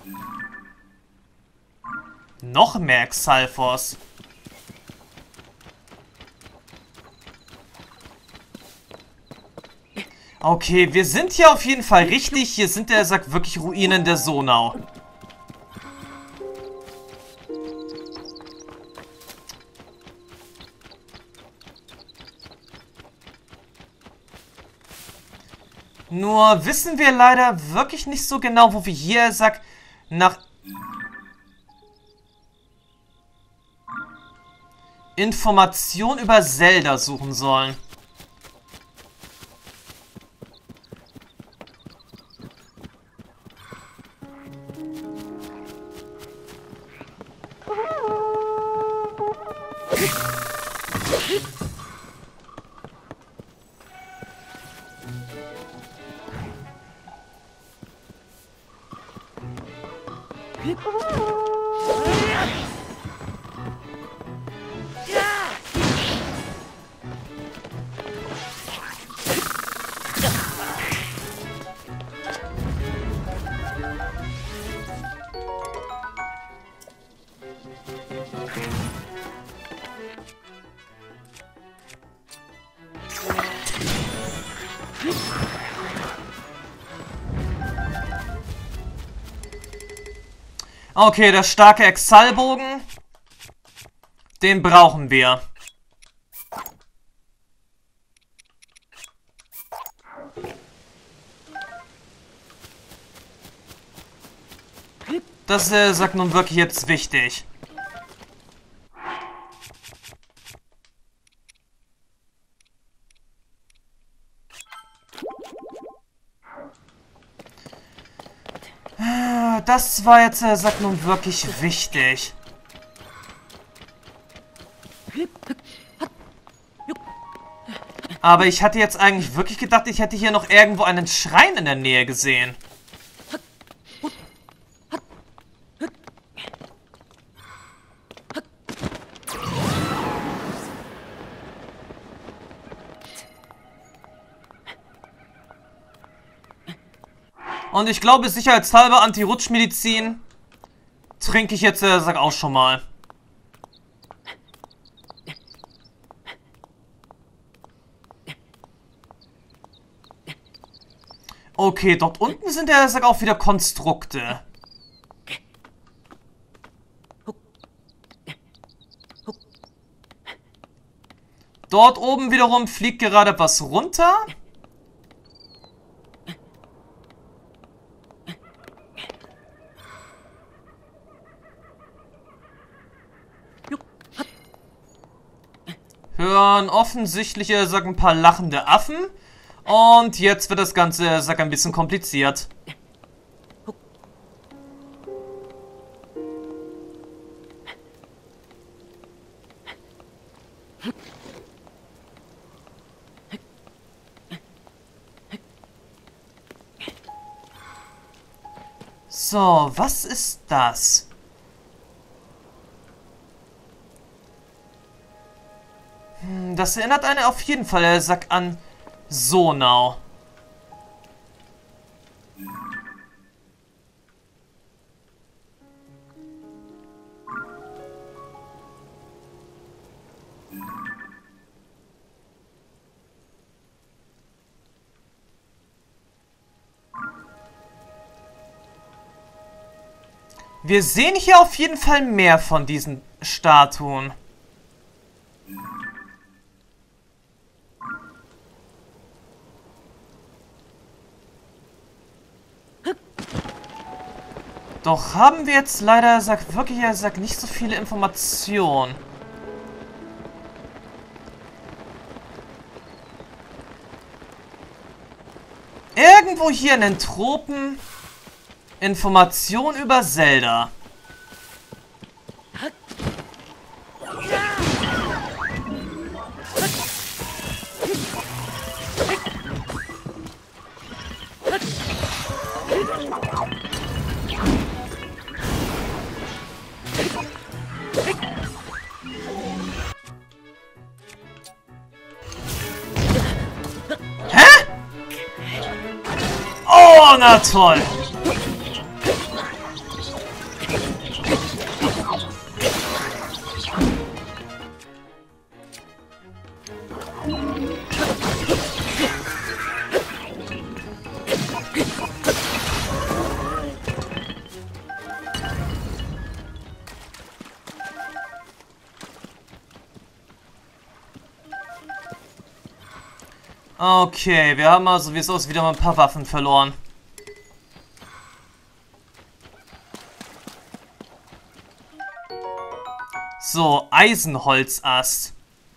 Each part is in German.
Noch mehr Xalfos. Okay, wir sind hier auf jeden Fall richtig. Hier sind, er sagt, wirklich Ruinen der Sonau. Nur wissen wir leider wirklich nicht so genau, wo wir hier, er sagt, nach Information über Zelda suchen sollen. Okay, der starke Exalbogen. Den brauchen wir. Das sagt nun wirklich jetzt wichtig. Das war jetzt, sagt nun wirklich wichtig. Aber ich hatte jetzt eigentlich wirklich gedacht, ich hätte hier noch irgendwo einen Schrein in der Nähe gesehen. Und ich glaube, sicherheitshalber Anti-Rutschmedizin trinke ich jetzt, sag auch schon mal. Okay, dort unten sind ja, sag auch wieder Konstrukte. Dort oben wiederum fliegt gerade was runter. Hören offensichtlich, sag ein paar lachende Affen. Und jetzt wird das Ganze, sag ein bisschen kompliziert. So, was ist das? Das erinnert einen auf jeden Fall, sag an Sonau. Wir sehen hier auf jeden Fall mehr von diesen Statuen. Doch haben wir jetzt leider, sagt wirklich, er sagt nicht so viele Informationen. Irgendwo hier in den Tropen Information über Zelda. Oh, na toll. Okay, wir haben also, wie es aussieht, wieder mal ein paar Waffen verloren. So, Eisenholzast.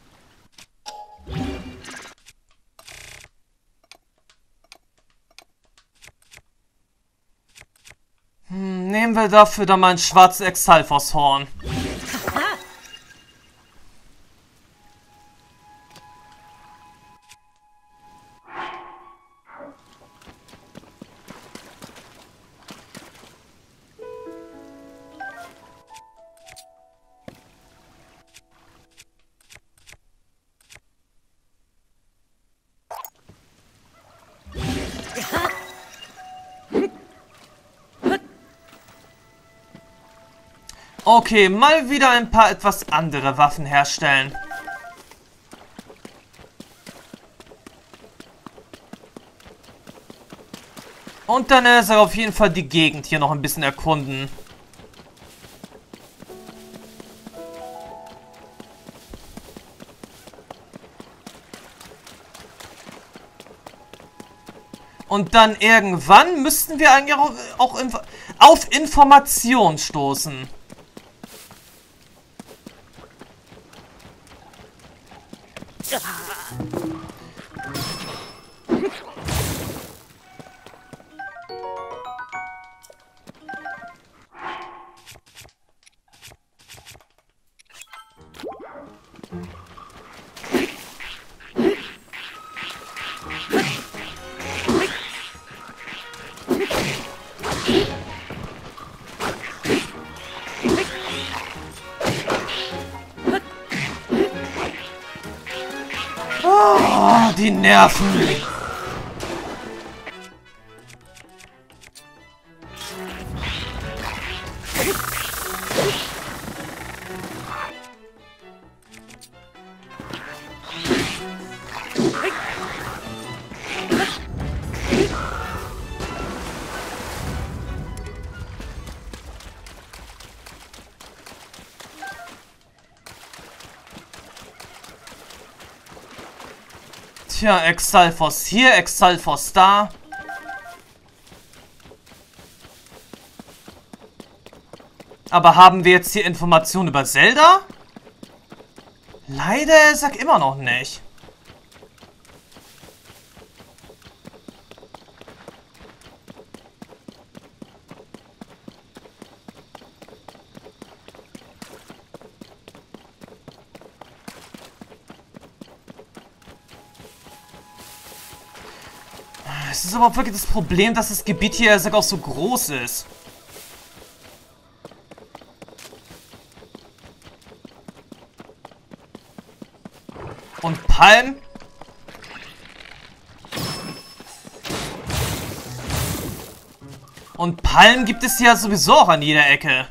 Nehmen wir dafür dann mal ein schwarzes Exalfoshorn. Okay, mal wieder ein paar etwas andere Waffen herstellen. Und dann ist er auf jeden Fall die Gegend hier noch ein bisschen erkunden. Und dann irgendwann müssten wir eigentlich auch auf Information stoßen. Oh, die Nerven. Tja, Exalfos hier, Exalfos da. Aber haben wir jetzt hier Informationen über Zelda? Leider, sag immer noch nicht. Es ist aber auch wirklich das Problem, dass das Gebiet hier auch so groß ist. Und Palm? Und Palm gibt es ja sowieso auch an jeder Ecke.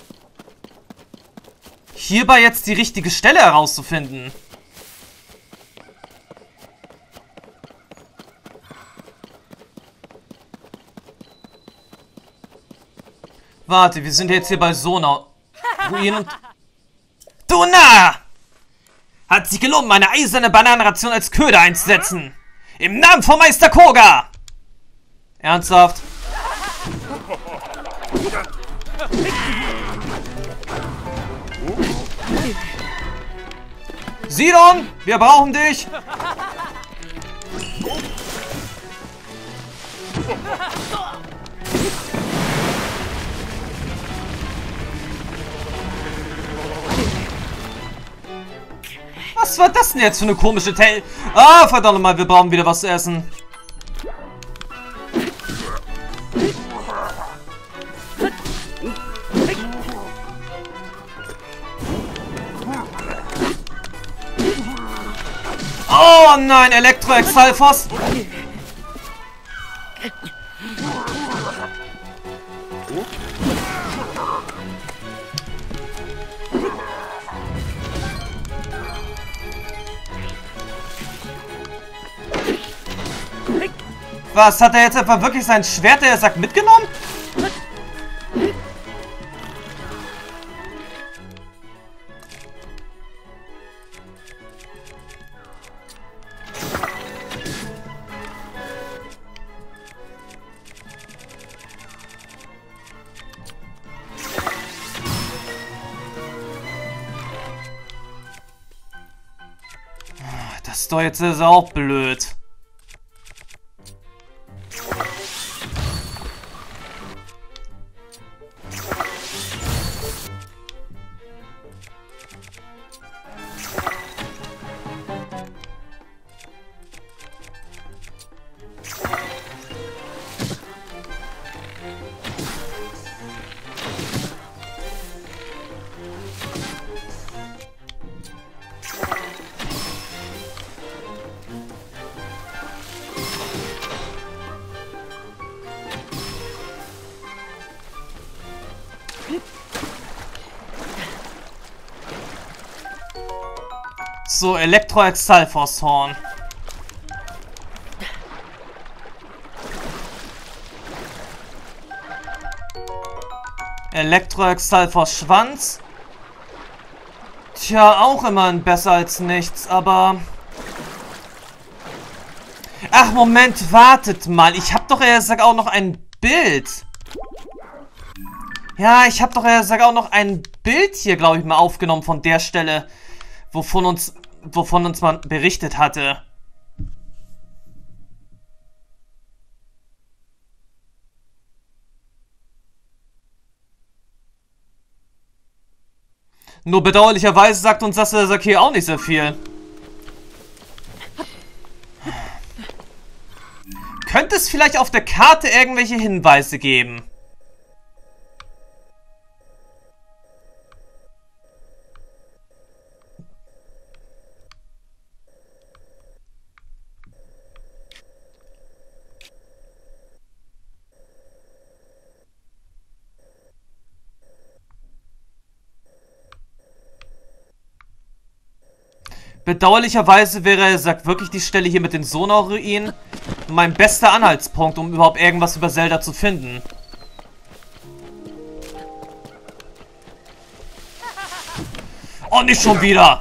Hierbei jetzt die richtige Stelle herauszufinden. Warte, wir sind jetzt hier bei Sona. Ruinen und... Du Narr! Hat sich gelohnt, meine eiserne Bananenration als Köder einzusetzen. Im Namen von Meister Koga! Ernsthaft? Sidon, wir brauchen dich! Was war das denn jetzt für eine komische Tail? Ah, verdammt nochmal, wir brauchen wieder was zu essen. Oh nein, Elektro-Exalfos! Was, hat er jetzt etwa wirklich sein Schwert, der sagt, mitgenommen? ist doch jetzt ist er auch blöd. So, Elektro-Exalfoshorn. Elektro-Exalfos-Schwanz. Tja, auch immerhin besser als nichts, aber... Ach, Moment, wartet mal. Ich hab doch eher gesagt auch noch ein Bild. Ja, ich hab doch eher gesagt auch noch ein Bild hier, glaube ich, mal aufgenommen von der Stelle, wovon uns man berichtet hatte. Nur bedauerlicherweise sagt uns Sasaki auch nicht so viel. Könnte es vielleicht auf der Karte irgendwelche Hinweise geben? Bedauerlicherweise wäre, sagt wirklich die Stelle hier mit den Sonor-Ruinen mein bester Anhaltspunkt, um überhaupt irgendwas über Zelda zu finden. Oh, nicht schon wieder!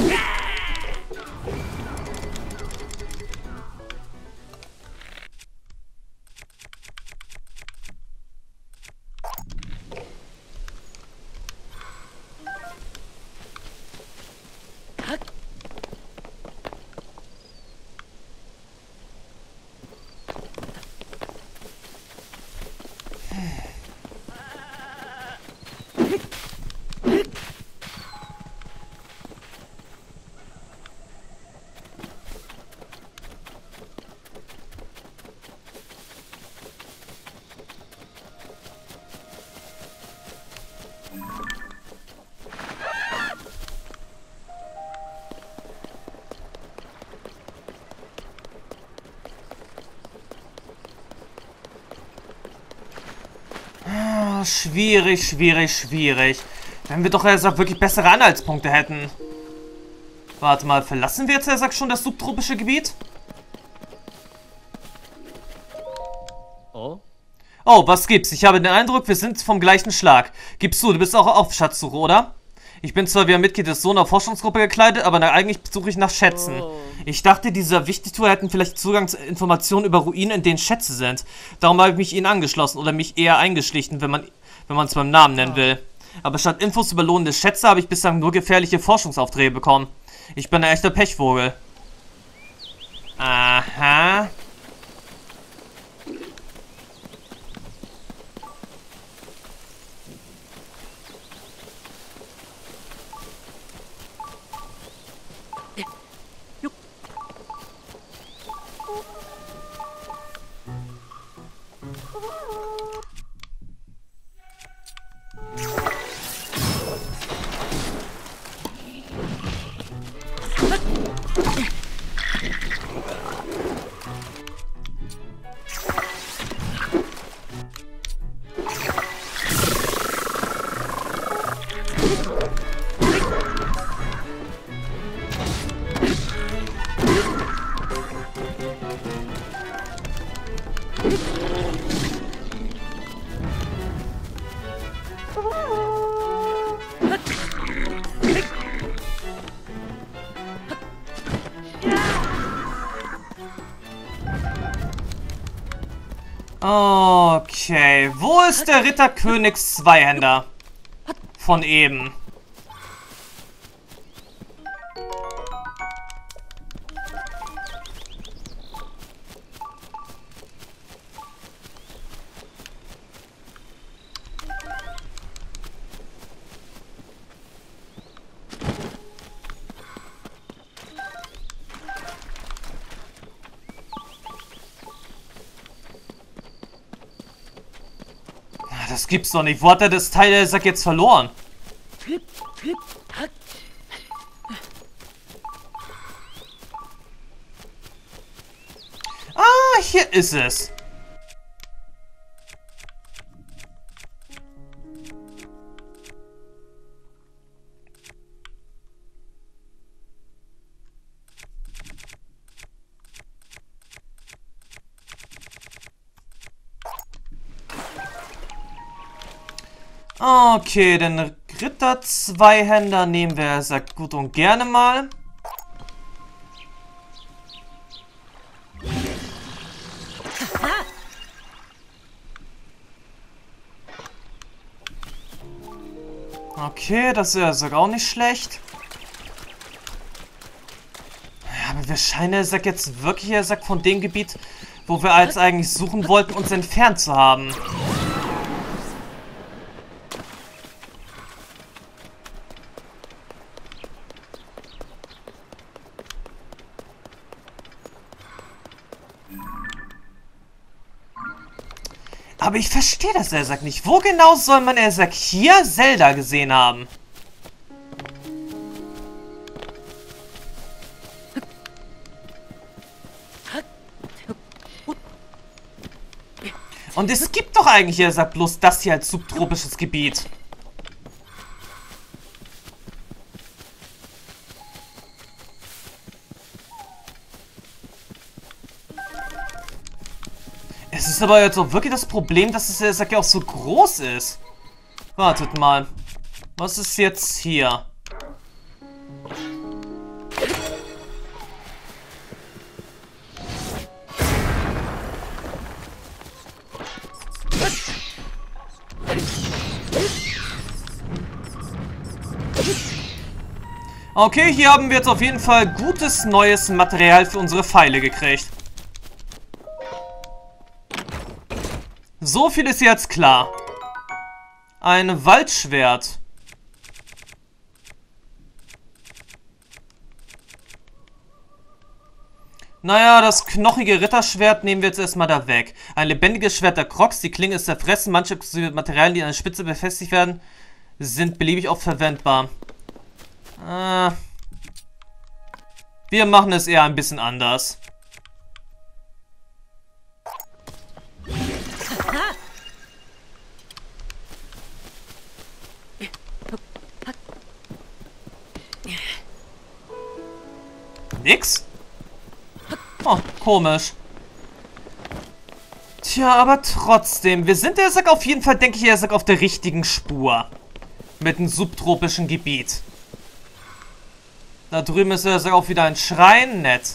Schwierig, schwierig, schwierig. Wenn wir doch, er sagt, wirklich bessere Anhaltspunkte hätten. Warte mal, verlassen wir jetzt, er sagt, schon das subtropische Gebiet? Oh? Oh, was gibt's? Ich habe den Eindruck, wir sind vom gleichen Schlag. Gibst du bist auch auf Schatzsuche, oder? Ich bin zwar wie ein Mitglied des Sonor-Forschungsgruppe gekleidet, aber eigentlich suche ich nach Schätzen. Oh. Ich dachte, diese Wichtigtour hätten vielleicht Zugang zu Informationen über Ruinen, in denen Schätze sind. Darum habe ich mich ihnen angeschlossen oder mich eher eingeschlichen, wenn man es beim Namen nennen will. Aber statt Infos über lohnende Schätze habe ich bislang nur gefährliche Forschungsaufträge bekommen. Ich bin ein echter Pechvogel. Aha. Okay, wo ist der Ritterkönigs Zweihänder? Von eben. Das gibt's doch nicht. Wo hat er das Teil der Sack jetzt verloren? Ah, hier ist es. Okay, den Ritter-Zweihänder nehmen wir sehr gut und gerne mal. Okay, das ist ja auch nicht schlecht. Ja, aber wir scheinen der Sack jetzt wirklich der Sack von dem Gebiet, wo wir als eigentlich suchen wollten, uns entfernt zu haben. Aber ich verstehe das Elsack nicht. Wo genau soll man Elsack hier Zelda gesehen haben? Und es gibt doch eigentlich Elsack bloß das hier als subtropisches Gebiet. Es ist aber jetzt auch wirklich das Problem, dass es ja auch so groß ist. Wartet mal. Was ist jetzt hier? Okay, hier haben wir jetzt auf jeden Fall gutes neues Material für unsere Pfeile gekriegt. So viel ist jetzt klar. Ein Waldschwert. Naja, das knochige Ritterschwert nehmen wir jetzt erstmal da weg. Ein lebendiges Schwert der Crocs, die Klinge ist zerfressen. Manche Materialien, die an der Spitze befestigt werden, sind beliebig oft verwendbar. Wir machen es eher ein bisschen anders. Nix? Oh, komisch. Tja, aber trotzdem, wir sind der Sack auf jeden Fall, denke ich, der Sack auf der richtigen Spur. Mit einem subtropischen Gebiet. Da drüben ist der Sack auch wieder ein Schrein, nett.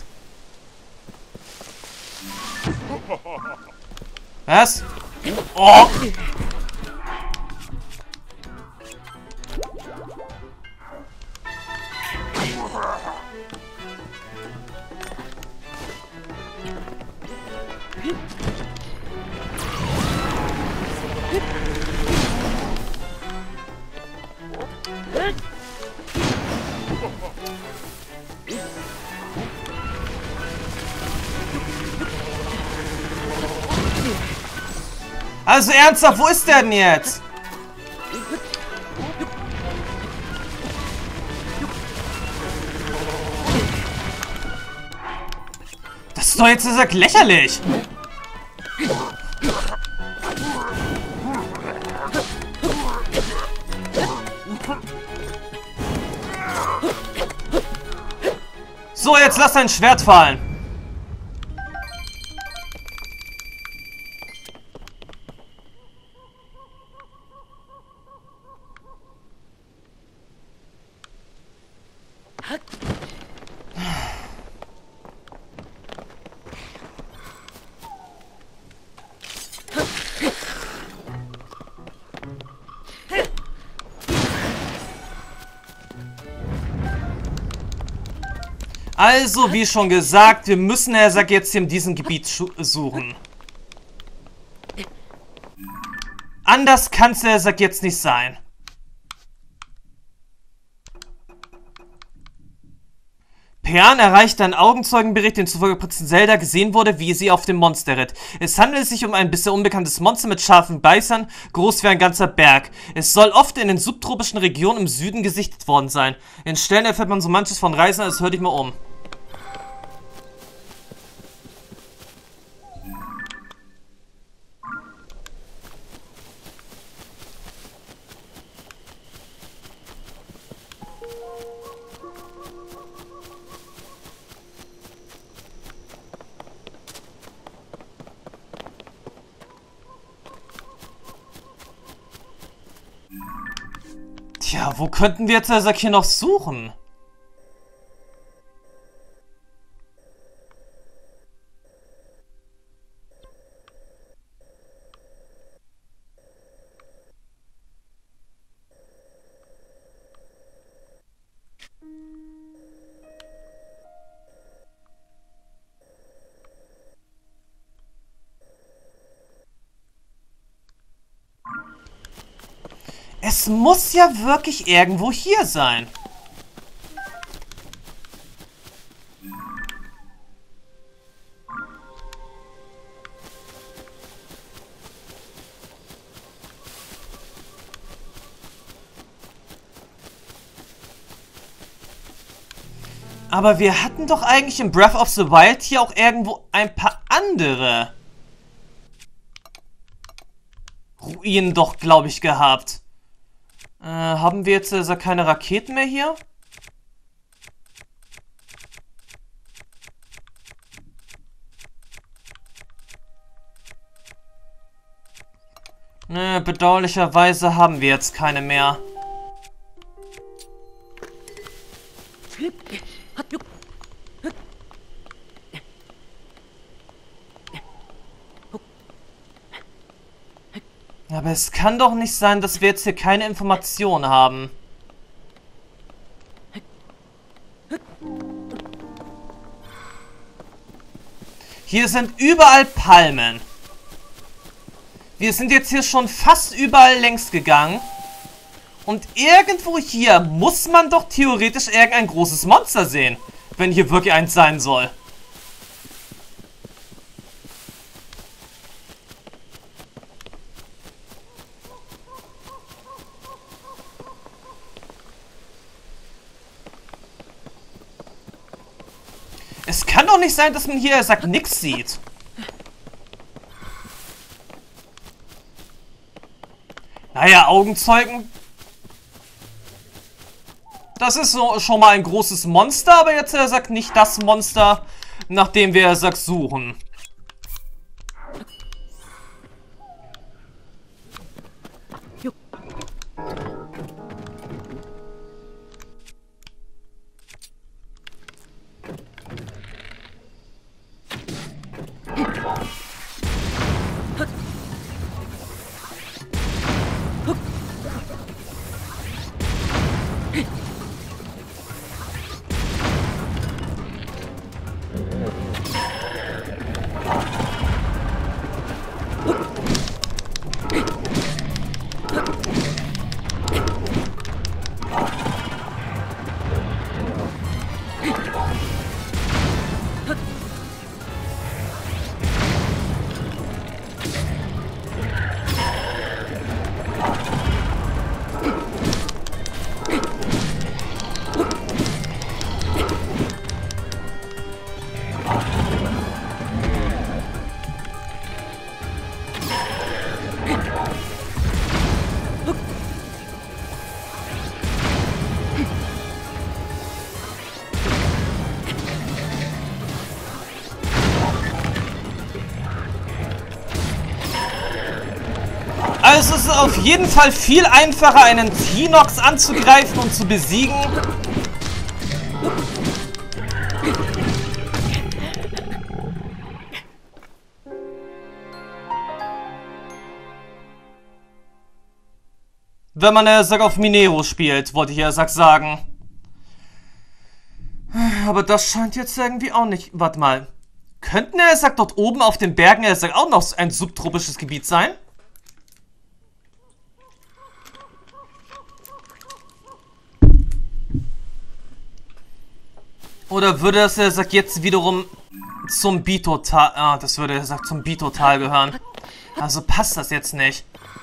Was? Oh! Also ernsthaft, wo ist der denn jetzt? Das ist doch jetzt lächerlich. So, jetzt lass dein Schwert fallen. Also, wie schon gesagt, wir müssen Elsack jetzt hier in diesem Gebiet suchen. Anders kann es Elsack jetzt nicht sein. Pean erreichte einen Augenzeugenbericht, den zufolge Prinzessin Zelda gesehen wurde, wie sie auf dem Monster ritt. Es handelt sich um ein bisher unbekanntes Monster mit scharfen Beißern, groß wie ein ganzer Berg. Es soll oft in den subtropischen Regionen im Süden gesichtet worden sein. In Stellen erfährt man so manches von Reisenden, also hör dich mal um. Tja, wo könnten wir jetzt Isaac hier noch suchen? Es muss ja wirklich irgendwo hier sein. Aber wir hatten doch eigentlich in Breath of the Wild hier auch irgendwo ein paar andere Ruinen doch, glaube ich, gehabt. Haben wir jetzt keine Raketen mehr hier? Ne, bedauerlicherweise haben wir jetzt keine mehr. Aber es kann doch nicht sein, dass wir jetzt hier keine Informationen haben. Hier sind überall Palmen. Wir sind jetzt hier schon fast überall längs gegangen. Und irgendwo hier muss man doch theoretisch irgendein großes Monster sehen. Wenn hier wirklich eins sein soll. Es kann doch nicht sein, dass man hier sagt nix sieht. Naja, Augenzeugen. Das ist so schon mal ein großes Monster, aber jetzt sagt nicht das Monster, nach dem wir sagt suchen. Also es ist auf jeden Fall viel einfacher, einen Tinox anzugreifen und zu besiegen. Wenn man auf Minero spielt, wollte ich sagen. Aber das scheint jetzt irgendwie auch nicht... Warte mal. Könnten dort oben auf den Bergen auch noch ein subtropisches Gebiet sein? Oder würde das, er sagt, jetzt wiederum zum Bitotal... Ah, das würde, er sagt, zum Bitotal gehören. Also passt das jetzt nicht.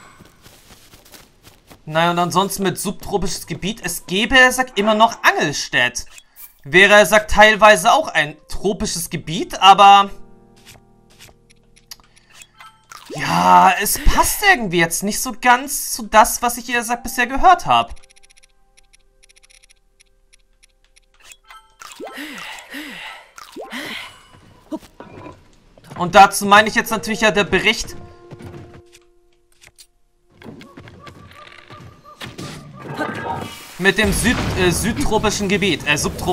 Naja, und ansonsten mit subtropisches Gebiet. Es gäbe, er sagt, immer noch Angelstedt. Wäre, er sagt, teilweise auch ein tropisches Gebiet, aber... Ja, es passt irgendwie jetzt nicht so ganz zu das, was ich, er sagt, bisher gehört habe. Und dazu meine ich jetzt natürlich ja der Bericht... mit dem subtropischen Gebiet.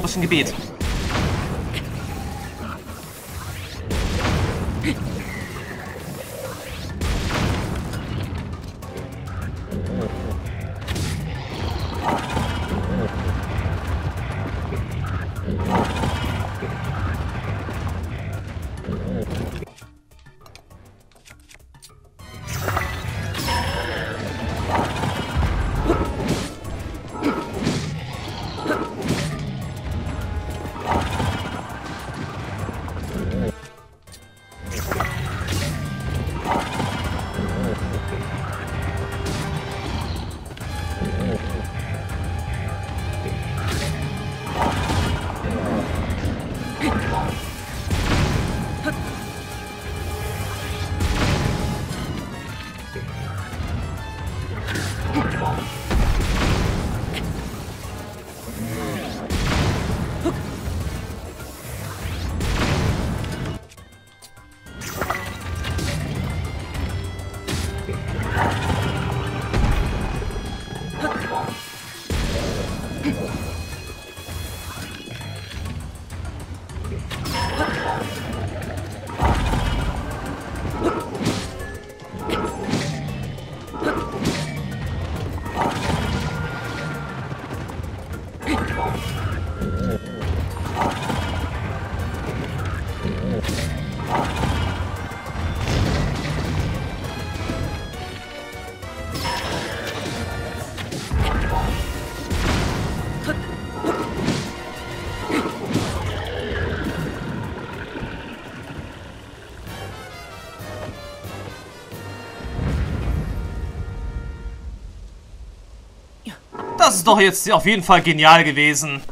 Das ist doch jetzt auf jeden Fall genial gewesen.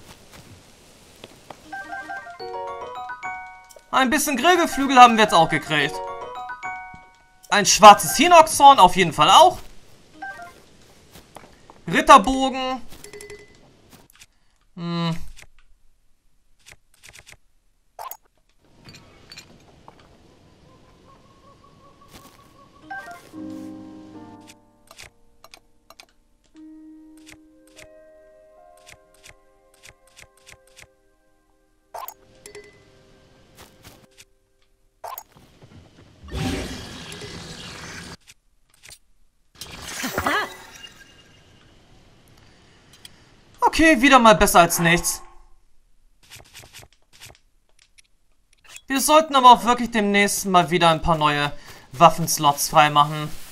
Ein bisschen Grillgeflügel haben wir jetzt auch gekriegt. Ein schwarzes Hinoxhorn auf jeden Fall auch. Ritterbogen. Okay, wieder mal besser als nichts. Wir sollten aber auch wirklich demnächst mal wieder ein paar neue Waffenslots freimachen.